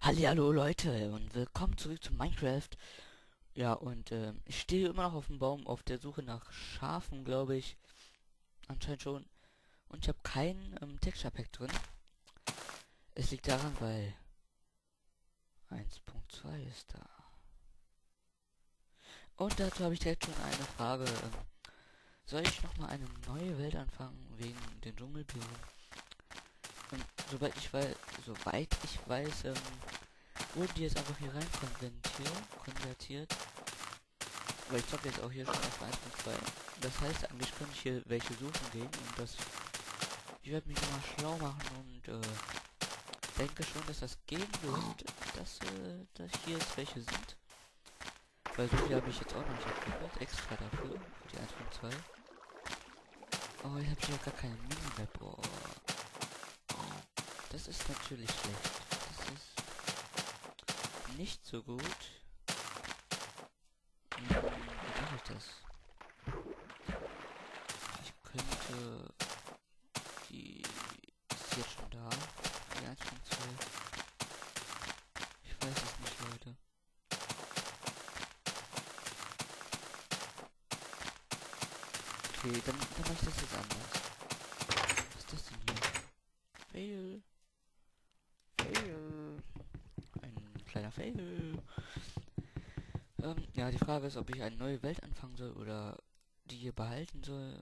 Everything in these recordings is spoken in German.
Hallihallo Leute und willkommen zurück zu Minecraft. Ja, und ich stehe immer noch auf dem Baum auf der Suche nach Schafen, glaube ich. Anscheinend schon. Und ich habe kein Texture Pack drin. Es liegt daran, weil 1.2 ist da. Und dazu habe ich direkt schon eine Frage. Soll ich nochmal eine neue Welt anfangen wegen den Dschungelbiomen? Und soweit ich weiß, wurden die jetzt einfach hier rein konvertiert. Weil ich zocke jetzt auch hier schon auf 1.2. Das heißt, eigentlich könnte ich hier welche suchen gehen und ich werde mich nochmal schlau machen und denke schon, dass das gehen wird, dass hier jetzt welche sind. Weil so viel habe ich jetzt auch noch nicht abgeholt, extra dafür, für die 1.2. Oh, ich habe hier gar keine Minimap. Oh, das ist natürlich schlecht. Das ist nicht so gut. Wie mache ich das? Ich könnte die ist jetzt schon da. Die 1.2. Ich weiß es nicht, Leute. Okay, dann mache ich das jetzt anders. Was ist das denn hier? Fail. Fail. Ein kleiner Fail. Ja, die Frage ist, ob ich eine neue Welt anfangen soll oder die hier behalten soll.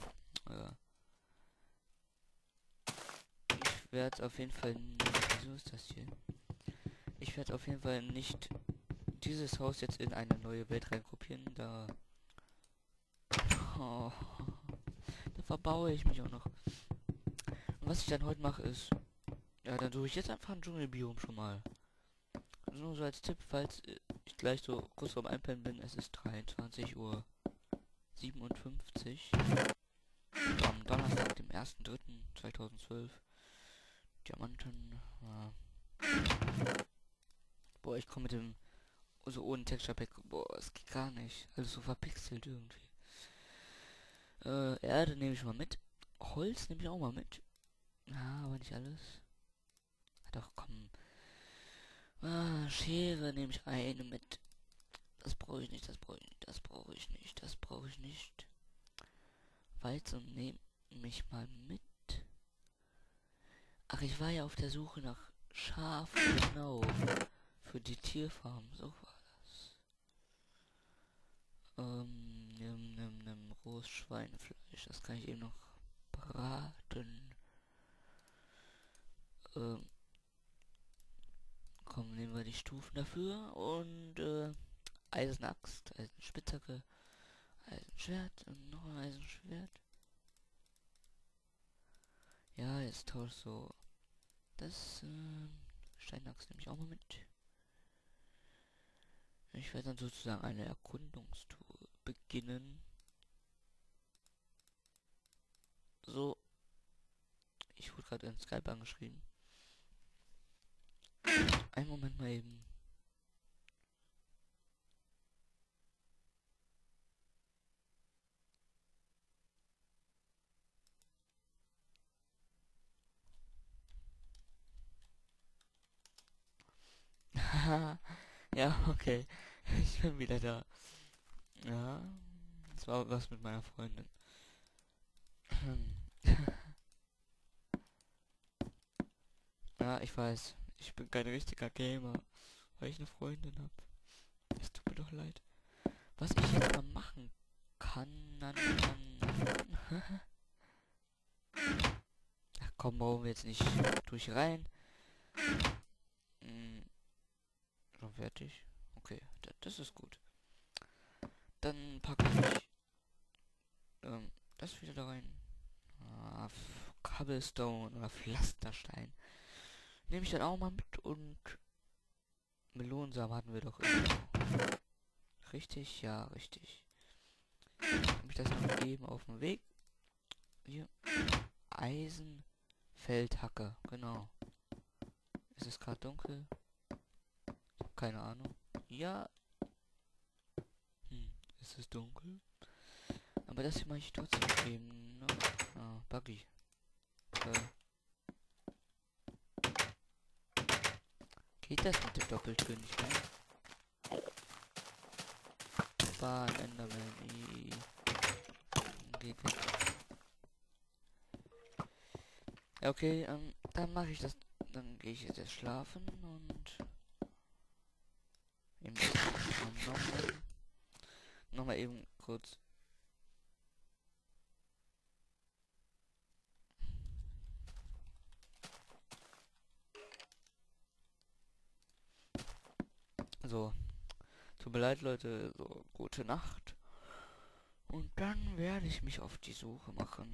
Ich werde auf jeden Fall nicht... Wieso ist das hier? Ich werde auf jeden Fall nicht dieses Haus jetzt in eine neue Welt reinkopieren, da... Oh, da verbaue ich mich auch noch. Und was ich dann heute mache ist... Ja, dann suche ich jetzt einfach ein Dschungelbiom schon mal. Nur so als Tipp, falls ich gleich so kurz vorm Einpennen bin, es ist 23:57 Uhr. Am Donnerstag, dem 1.3.2012. Diamanten. Boah, ich komme mit dem so ohne Texture Pack. Boah, es geht gar nicht. Alles so verpixelt irgendwie. Erde nehme ich mal mit. Holz nehme ich auch mal mit. Ja, aber nicht alles. Doch, komm. Schere nehme ich eine mit. Das brauche ich nicht, das brauche ich nicht, das brauche ich nicht, das brauche ich nicht. Weizen nehme ich mal mit. Ach, ich war ja auf der Suche nach Schafen, genau. Für die Tierfarm, so war das. Rohes Schweinefleisch, das kann ich eben noch braten. Ähm, komm, nehmen wir die Stufen dafür und, Eisenaxt, Eisenspitzhacke, Eisenschwert und noch ein Eisenschwert. Ja, jetzt tausch so. Das, Steinachs nehme ich auch mal mit. Ich werde dann sozusagen eine Erkundungstour beginnen. So, ich wurde gerade in Skype angeschrieben. Einen Moment mal eben. Ja, okay. Ich bin wieder da. Ja, das war was mit meiner Freundin. Ja, ich weiß. Ich bin kein richtiger Gamer, weil ich eine Freundin habe. Es tut mir doch leid. Was ich jetzt mal machen kann, dann... Ach komm, bauen wir jetzt nicht durch rein. Hm, schon fertig? Okay, das ist gut. Dann packe ich das wieder da rein. Cobblestone oder Pflasterstein. Nehme ich dann auch mal mit und Melonsamen hatten wir doch irgendwo. Richtig? Ja, richtig. Habe ich das noch eben auf dem Weg? Hier. Eisenfeldhacke, genau. Ist es gerade dunkel? Keine Ahnung. Ja. Ist es dunkel? Aber das hier mache ich trotzdem eben. Ne? Buggy. Geht das mit dem Doppelkönig, ne? Bahn, Enderman, geht weg. Ja, okay, dann mache ich das. Dann gehe ich jetzt schlafen und eben nochmal eben kurz. So, tut mir leid, Leute, so gute Nacht. Und dann werde ich mich auf die Suche machen.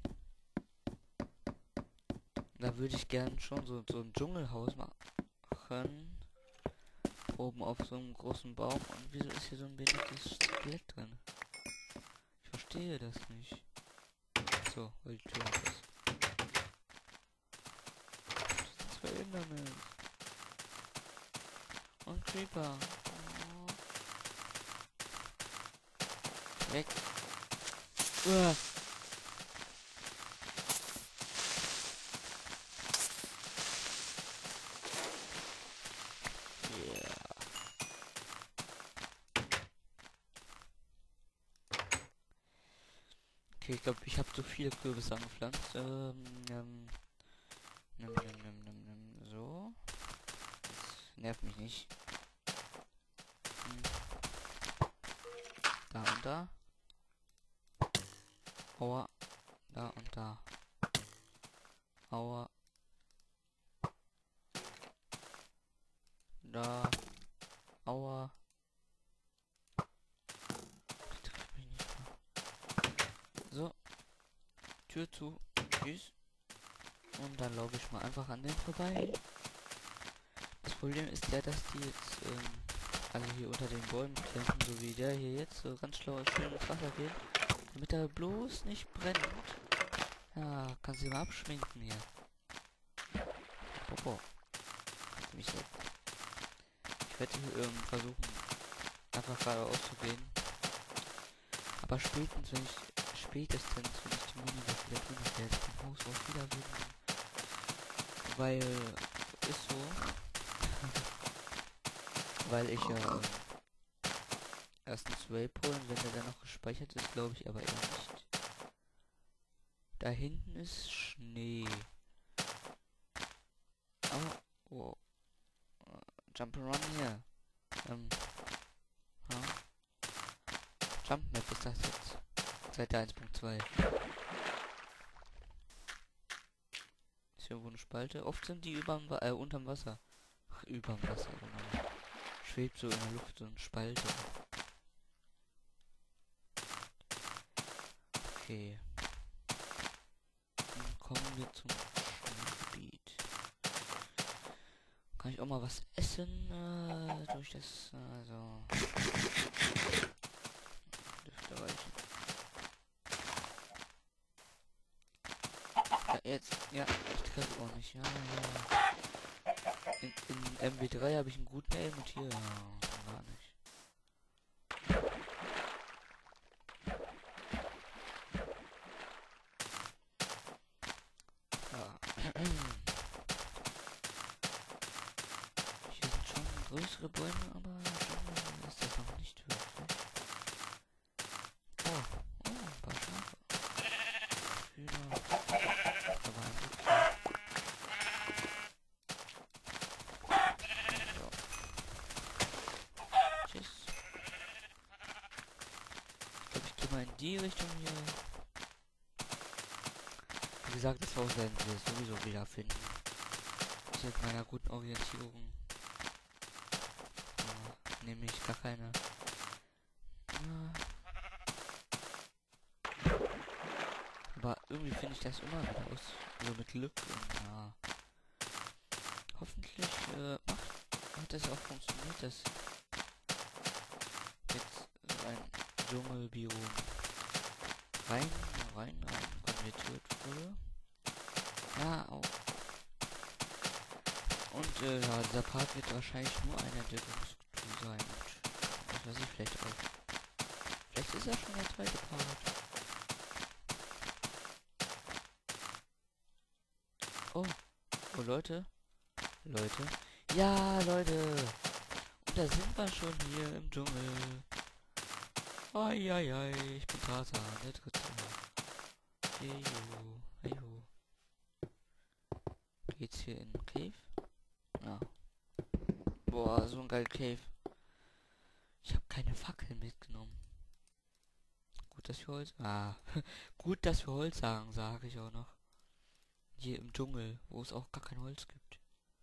Da würde ich gern schon so ein Dschungelhaus machen. Oben auf so einem großen Baum. Und wieso ist hier so ein behindertes Skelett drin? Ich verstehe das nicht. So, weil die Tür auf ist. Das sind zwei Endermans. Und Creeper. Oh. Weg. Uah. Yeah. Okay, ich glaube, ich habe so viele Kürbisse angepflanzt. So. Das nervt mich nicht. Da und da. Aua. Da und da. Aua. Da. Aua. Die trifft mich nicht mal. So. Tür zu. Tschüss. Und dann laufe ich mal einfach an den vorbei. Das Problem ist ja, dass die jetzt, also hier unter den Bäumen klemmen, so wie der hier jetzt, so ganz schlau schön ins Wasser geht. Damit er bloß nicht brennt. Ja, kannst du mal abschminken hier. Popo. Mich jetzt. Ich werde versuchen, einfach geradeaus zu gehen. Aber spätestens, wenn ich die Miniwaffe wieder tun werde, ich den Haus auch wieder finden. Weil, ist so. Weil ich ja erstens Waypoint, wenn der dann noch gespeichert ist, glaube ich aber eher nicht. Da hinten ist Schnee. Oh. Jump'n'Run hier. Jump Map ist das jetzt. Seite 1.2. Ist hier irgendwo eine Spalte? Oft sind die unterm Wasser. Ach, überm Wasser, genau. Schwebt so in der Luft so eine Spalte. Okay. Dann kommen wir zum Schneegebiet. Kann ich auch mal was essen? Durch das, also... Dürfte reichen. Ja, jetzt. Ja, ich treffe auch nicht. Ja. In MW3 habe ich einen guten Aim und hier gar nicht. Ja. Hier sind schon größere Bäume, aber ist das noch nicht wirklich. Oh, ein paar Schafe. Hühner. Aber ein Glück. So. Tschüss. Ich glaube, ich gehe mal in die Richtung hier. Wie gesagt, das Haus werden wir sowieso wiederfinden. Mit meiner guten Orientierung. Nämlich gar keine. Aber irgendwie finde ich das immer wieder aus. So mit Glück. Und, ja. Hoffentlich hat das auch funktioniert, dass jetzt so ein Dschungelbiom rein konvertiert wurde. Ja, auch. Und ja, dieser Part wird wahrscheinlich nur eine Entdeckungstour sein. Und was weiß ich, vielleicht auch. Vielleicht ist ja schon der zweite Part. Oh, Leute, Ja, Leute. Und da sind wir schon hier im Dschungel. Eieiei, ich bin Tarzan, der Dritte. Heyo, heyo. Geht's hier in den Cave? Ja. Boah, so ein geiler Cave. Ich habe keine Fackeln mitgenommen. Gut, dass wir Holz... Ah, gut, dass wir Holz sagen, sage ich auch noch. Hier im Dschungel, wo es auch gar kein Holz gibt.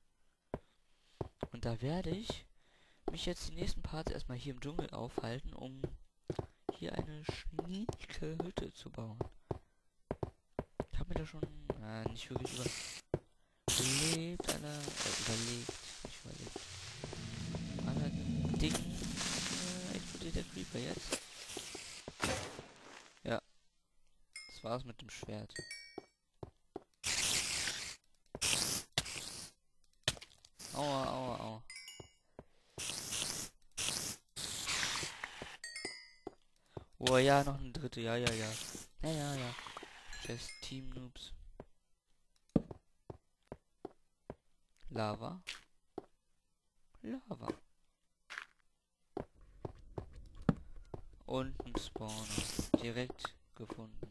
Und da werde ich mich jetzt die nächsten Parts erstmal hier im Dschungel aufhalten, um hier eine schnieke Hütte zu bauen. Ich habe mir da schon nicht wirklich überlebt, Alter. Überlegt, nicht überlebt. Allerdings explodiert der Creeper jetzt. Ja, das war's mit dem Schwert. Aua, aua, aua. Oh ja, noch eine dritte, ja, ja, ja. Ja, ja, ja. Chest Team Noobs. Lava. Lava. Und ein Spawner. Direkt gefunden.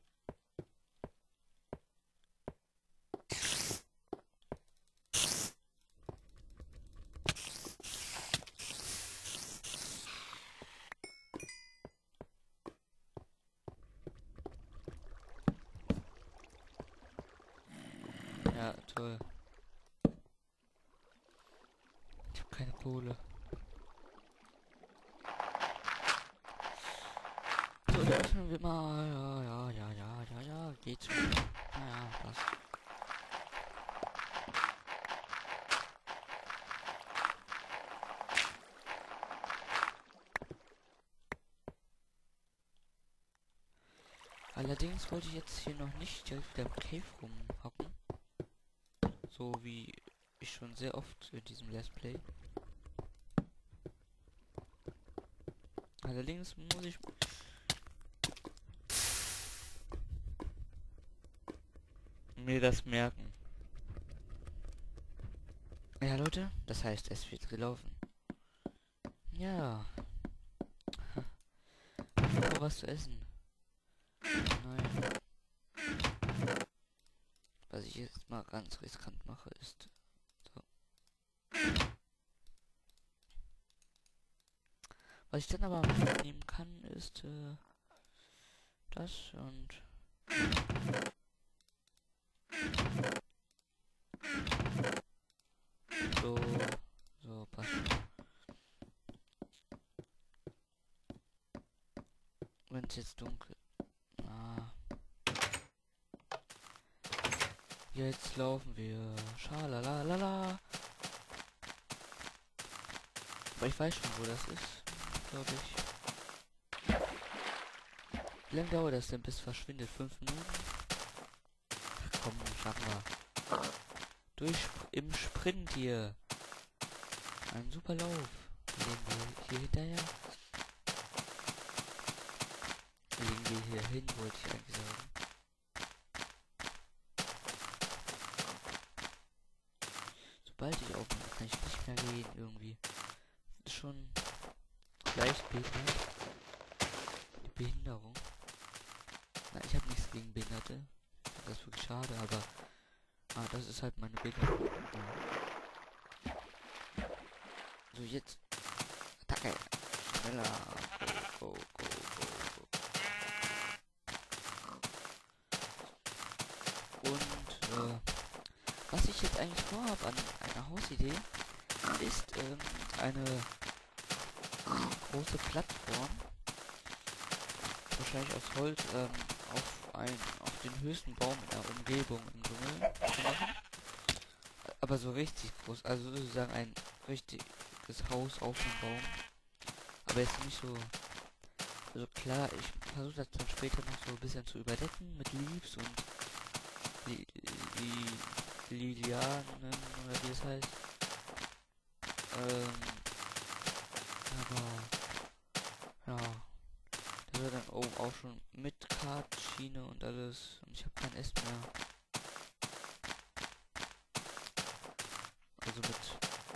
Ja, toll. Ich habe keine Kohle. So, da öffnen wir mal. Ja, geht schon. Ja, passt. Allerdings wollte ich jetzt hier noch nicht direkt wieder im Cave rumhocken. So wie ich schon sehr oft in diesem Let's Play. Allerdings muss ich mir das merken. Ja, Leute, das heißt, es wird gelaufen. Ja. Oh, was zu essen. Nein. Was ich jetzt mal ganz riskant mache, ist... So. Was ich dann aber mitnehmen kann, ist das und... So. So, passt. Wenn es jetzt dunkel... Ah. Jetzt laufen wir. Schalalalala. Aber ich weiß schon, wo das ist. Glaube ich. Wie lange dauert das denn, bis verschwindet? 5 Minuten? Ach, komm, schaffen wir. Im Sprint hier. Ein super Lauf. Legen wir hier hinterher. Legen wir hier hin, wollte ich eigentlich sagen. Sobald ich aufnehme, kann ich nicht mehr gehen irgendwie. Ist schon leicht behindert. Die Behinderung. Na, ich habe nichts gegen Behinderte. Das ist wirklich schade, aber das ist halt meine Behinderung. Ja. So, jetzt. Attacke. Schneller. Go, go, go, go, go. Und, was ich jetzt eigentlich vorhabe an einer Hausidee, ist eine große Plattform, wahrscheinlich aus Holz, auf den höchsten Baum in der Umgebung im Dschungel zu machen. Aber so richtig groß, also sozusagen ein richtiges Haus auf dem Baum. Aber jetzt nicht so, also klar, ich versuche das dann später noch so ein bisschen zu überdecken mit Leaves und Lilianen oder wie es heißt. Aber ja, das wird dann oben auch schon mit Kartschiene und alles. Und ich habe kein Essen mehr. Also mit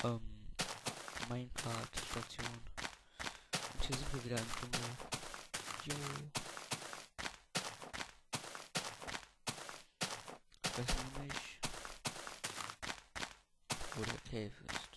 Minecart-Station. Und hier sind wir wieder im Dschungel. Jo. Ich weiß nur nicht, wo der Cave ist.